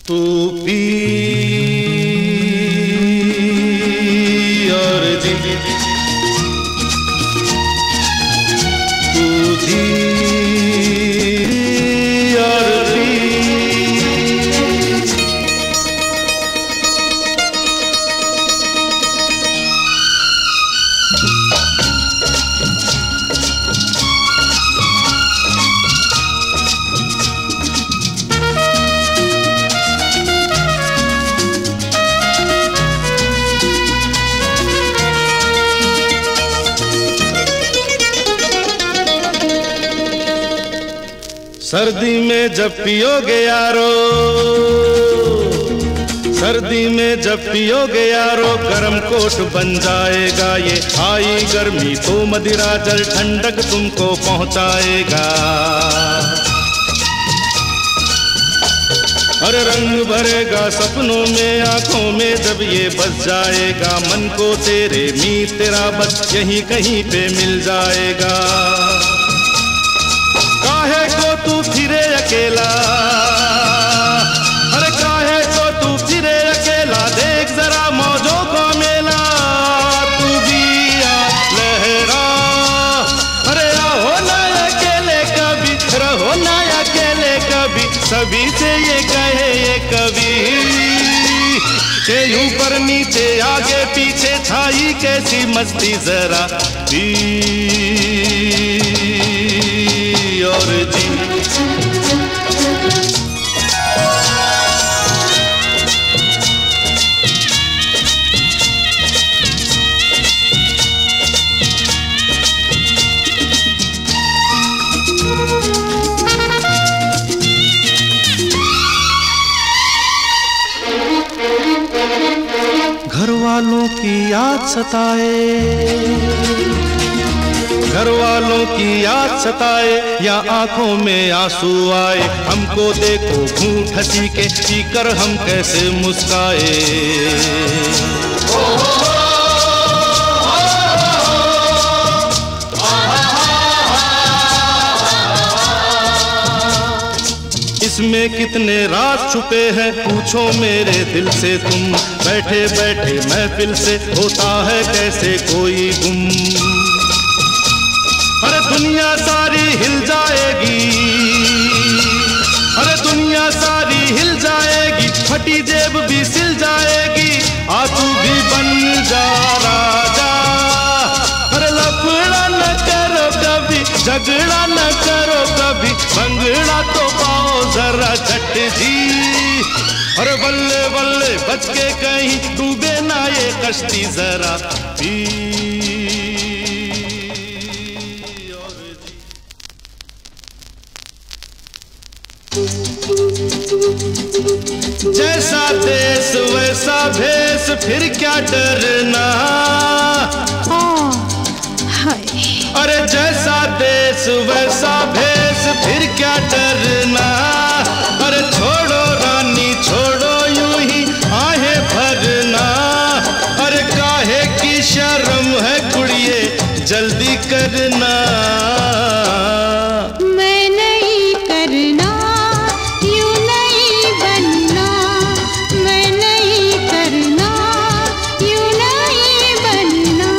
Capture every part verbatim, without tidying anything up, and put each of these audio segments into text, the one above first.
तू पी और जी, तू जी और पी। सर्दी में जब पियोगे यारो, सर्दी में जब पियोगे यारो, गरम कोट बन जाएगा ये। आई गर्मी तो मदिरा जल ठंडक तुमको पहुंचाएगा। अरे रंग भरेगा सपनों में, आंखों में जब ये बस जाएगा। मन को तेरे मीत तेरा बस यहीं कहीं पे मिल जाएगा। काहे को तू फिरे अकेला, अरे काहे को तू फिरे अकेला, देख जरा मौजों का मेला। तू भी आ लहरा, अरे रहो ना अकेले कभी, रहो ना अकेले कभी। सभी से ये कहे ये कवि के ऊपर नीचे आगे पीछे छाई कैसी मस्ती जरा पी और जी। घर वालों की याद सताए, घर वालों की याद सताए या आंखों में आंसू आए। हमको देखो घूंट हंसी के पीकर हम कैसे मुस्काए। इसमें कितने राज छुपे हैं पूछो मेरे दिल से तुम। बैठे बैठे महफिल से होता है कैसे कोई गुम। अरे दुनिया सारी हिल जाएगी, अरे दुनिया सारी हिल जाएगी। फटी जेब भी सिल जाएगी, आ तू भी बन जा राजा। अरे लफड़ा न करो कभी, झगड़ा न करो कभी, भंगड़ा तो पाओ जरा झट जी। अरे बल्ले बल्ले बच के कहीं डूबे ना ये कश्ती जरा पी। जैसा देश वैसा भेष, फिर क्या डरना। अरे जैसा देश वैसा भेष, फिर क्या डरना। अरे छोड़ो रानी छोड़ो यूं ही आहें भरना। अरे काहे की शर्म है कुड़िए जल्दी करना। मैं नहीं करना, यूं नहीं बनना। मैं नहीं करना, यूं नहीं बनना।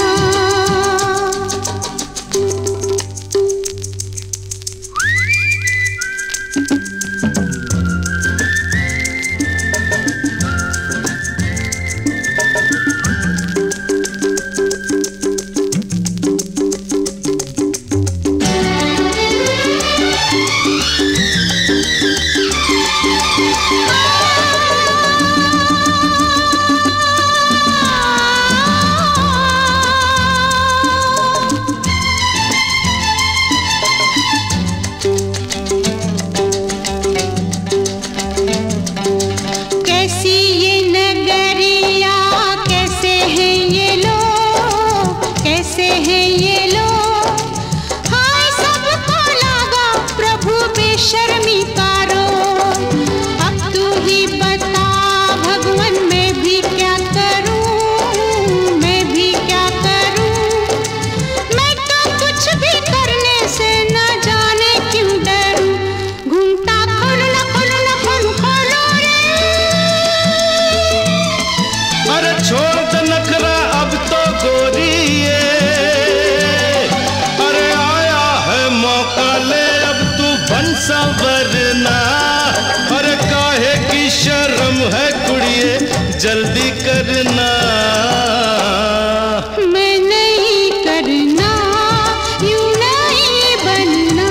संवरना। अरे काहे की शर्म है कुड़िए, जल्दी करना। मैं नहीं करना, यूं नहीं बनना।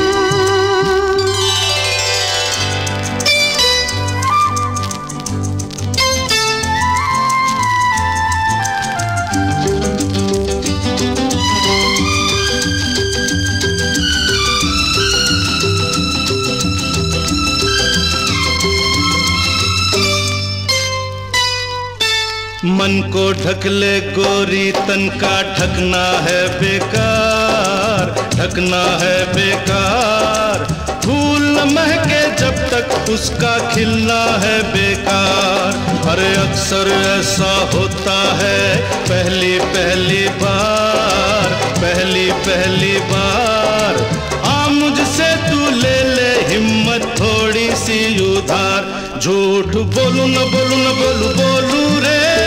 मन को ढक ले गोरी, तन का ढकना है बेकार, ढकना है बेकार। फूल न महके जब तक उसका खिलना है बेकार। अरे अक्सर ऐसा होता है पहली पहली बार, पहली पहली बार। आ मुझसे तू ले ले हिम्मत थोड़ी सी उधार। झूठ बोलू न बोलू न बोलू बोलू रे,